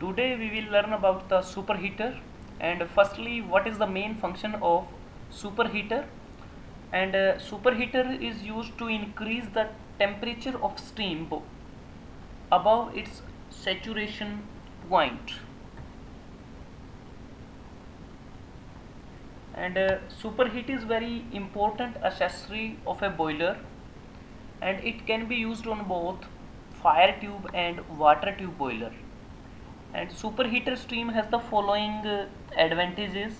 Today we will learn about the superheater, and firstly what is the main function of superheater. And superheater is used to increase the temperature of steam above its saturation point. And superheat is very important accessory of a boiler, and it can be used on both fire tube and water tube boiler. And superheater steam has the following advantages.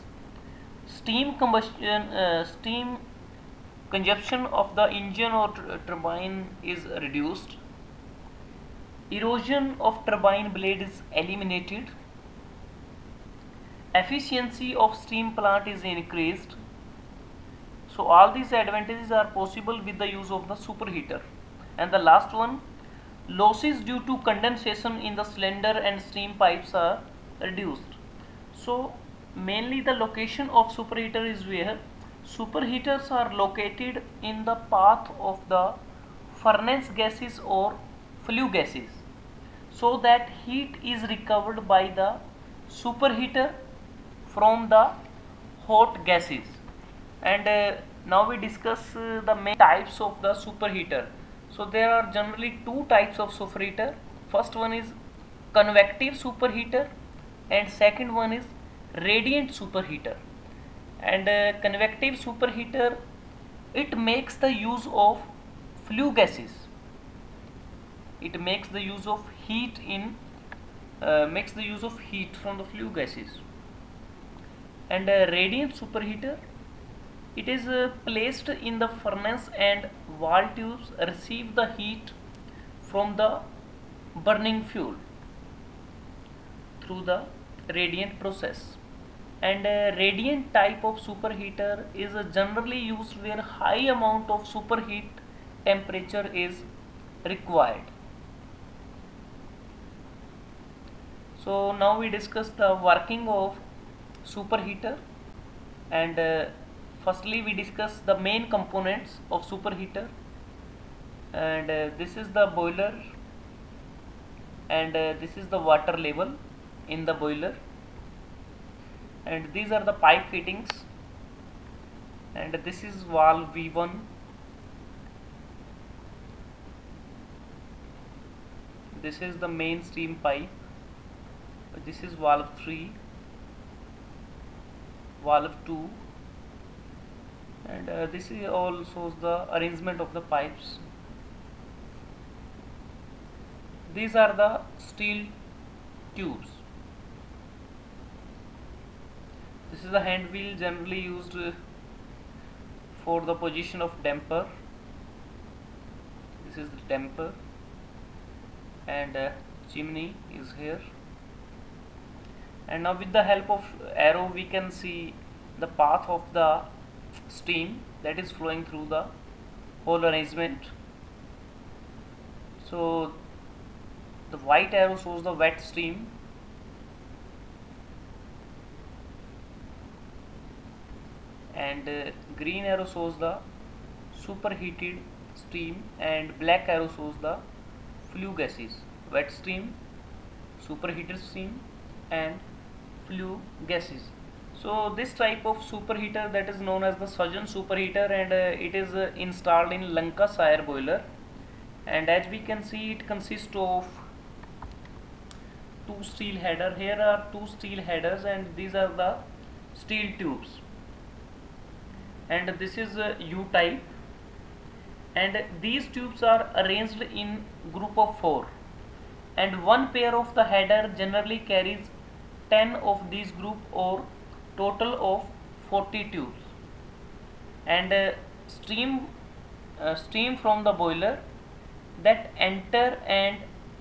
Steam consumption of the engine or turbine is reduced. Erosion of turbine blade is eliminated. Efficiency of steam plant is increased. So all these advantages are possible with the use of the superheater. And the last one, losses due to condensation in the cylinder and steam pipes are reduced. So mainly the location of superheater is where superheaters are located in the path of the furnace gases or flue gases, so that heat is recovered by the superheater from the hot gases. And now we discuss the main types of the superheater. So there are generally two types of superheater. First one is convective superheater and second one is radiant superheater. And convective superheater, it makes the use of flue gases. It makes the use of heat from the flue gases. And radiant superheater, it is placed in the furnace and wall tubes receive the heat from the burning fuel through the radiant process. And radiant type of superheater is generally used where high amount of superheat temperature is required. So now we discuss the working of superheater. And firstly we discuss the main components of superheater. And this is the boiler, and this is the water level in the boiler, and these are the pipe fittings, and this is valve V1, this is the main steam pipe, this is valve 3, valve 2, and this is all shows the arrangement of the pipes. These are the steel tubes. This is the hand wheel generally used for the position of damper. This is the damper, and chimney is here. And now with the help of arrow we can see the path of the steam that is flowing through the whole arrangement. So the white arrow shows the wet steam, and green arrow shows the superheated steam, and black arrow shows the flue gases, wet steam, superheated steam, and flue gases. So this type of superheater, that is known as the Suggen superheater, and it is installed in Lancashire boiler. And as we can see, it consists of two steel header. Here are two steel headers, and these are the steel tubes, and this is U type, and these tubes are arranged in group of 4, and one pair of the header generally carries 10 of these group, or total of 40 tubes. And steam from the boiler that enter and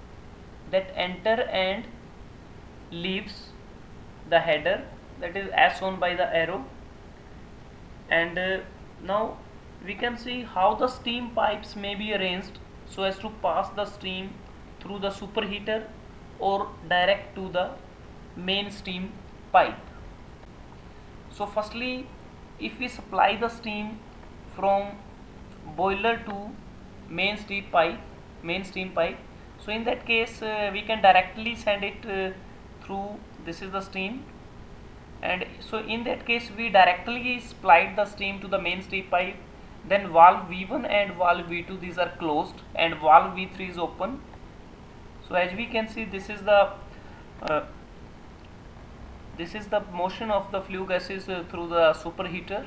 leaves the header, that is as shown by the arrow. And now we can see how the steam pipes may be arranged so as to pass the steam through the superheater or direct to the main steam pipe. So firstly, if we supply the steam from boiler to main steam pipe, so in that case we can directly send it through, this is the steam, and so in that case we directly supplied the steam to the main steam pipe. Then valve V1 and valve V2, these are closed, and valve V3 is open. So as we can see, this is the motion of the flue gases through the superheater,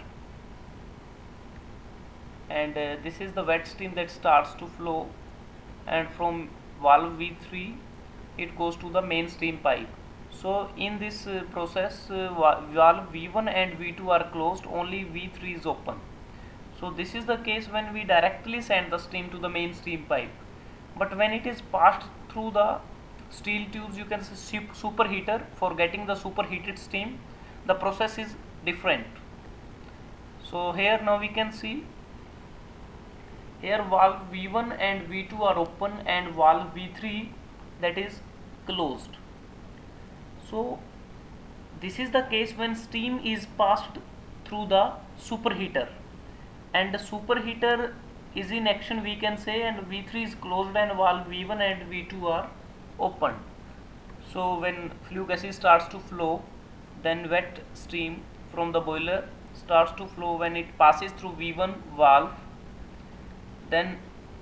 and this is the wet steam that starts to flow, and from valve V3 it goes to the main steam pipe. So in this process, valve V1 and V2 are closed, only V3 is open. So this is the case when we directly send the steam to the main steam pipe. But when it is passed through the steel tubes, you can see superheater, for getting the superheated steam, the process is different. So here now we can see, here valve V1 and V2 are open and valve V3, that is closed. So this is the case when steam is passed through the superheater, and the superheater is in action, we can say, and V3 is closed and valve V1 and V2 are open. So when flue gases starts to flow, then wet steam from the boiler starts to flow when it passes through V1 valve, then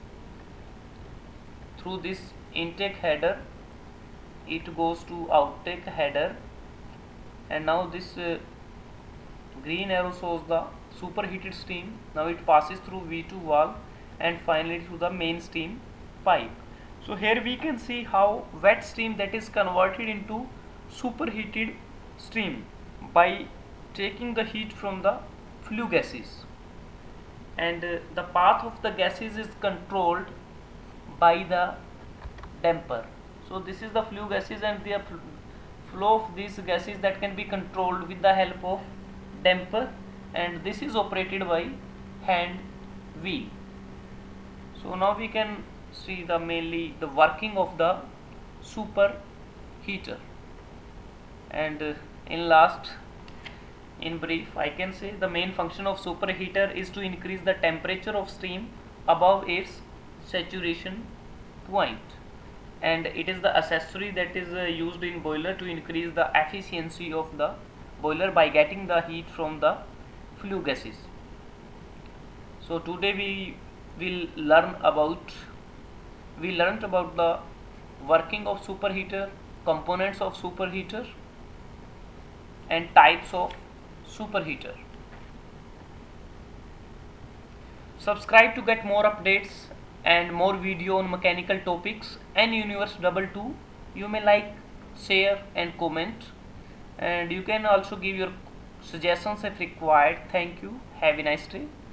through this intake header it goes to outtake header, and now this green arrow shows the superheated steam. Now it passes through V2 valve and finally through the main steam pipe. So here we can see how wet steam, that is converted into superheated steam by taking the heat from the flue gases, and the path of the gases is controlled by the damper. So this is the flue gases, and the flow of these gases that can be controlled with the help of damper, and this is operated by hand wheel. So now we can see mainly the working of the superheater, and in brief I can say the main function of superheater is to increase the temperature of steam above its saturation point, and it is the accessory that is used in boiler to increase the efficiency of the boiler by getting the heat from the flue gases. So today we learned about the working of superheater, components of superheater, and types of superheater. Subscribe to get more updates and more video on mechanical topics and Universe 22. You may like, share and comment, and you can also give your suggestions if required. Thank you. Have a nice day.